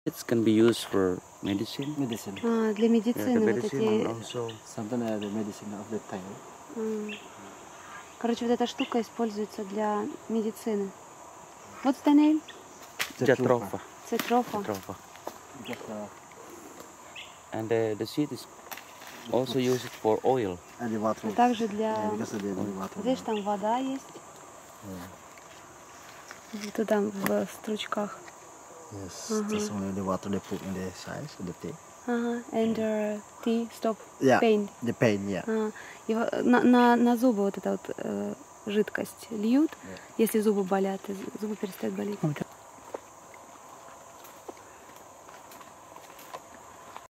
It can be used for medicine. Medicine. Для медицины вот medicine and эти... also Sometimes the medicine of the tail. Короче, вот эта штука используется для медицины. What's the name? Jatropha. Цитрофа. Jatropha. Just, And the seed is also used for oil. and the water. А также для... Because of the water. Здесь там вода есть. Туда в стручках. Yes, that's only the water they put in the size of the tea. And tea stop Yeah, pain. the pain, yeah. И на зубы вот эта вот жидкость льют, если зубы болят, и зубы перестают болеть.